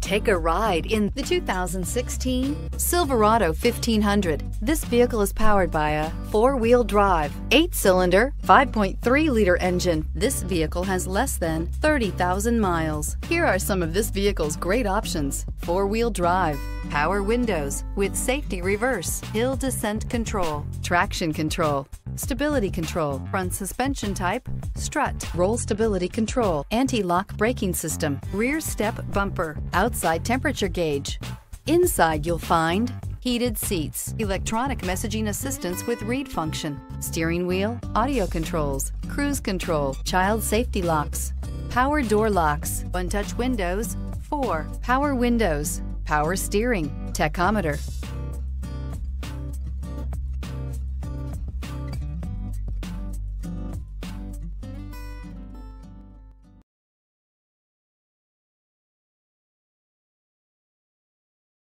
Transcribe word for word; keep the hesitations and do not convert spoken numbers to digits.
Take a ride in the two thousand sixteen Silverado fifteen hundred. This vehicle is powered by a four-wheel drive, eight-cylinder, five point three liter engine. This vehicle has less than thirty thousand miles. Here are some of this vehicle's great options: four-wheel drive, power windows with safety reverse, hill descent control, traction control, stability control, front suspension type, strut, roll stability control, anti-lock braking system, rear step bumper, outside temperature gauge. Inside you'll find heated seats, electronic messaging assistance with read function, steering wheel audio controls, cruise control, child safety locks, power door locks, one-touch windows, four power windows, power steering, tachometer,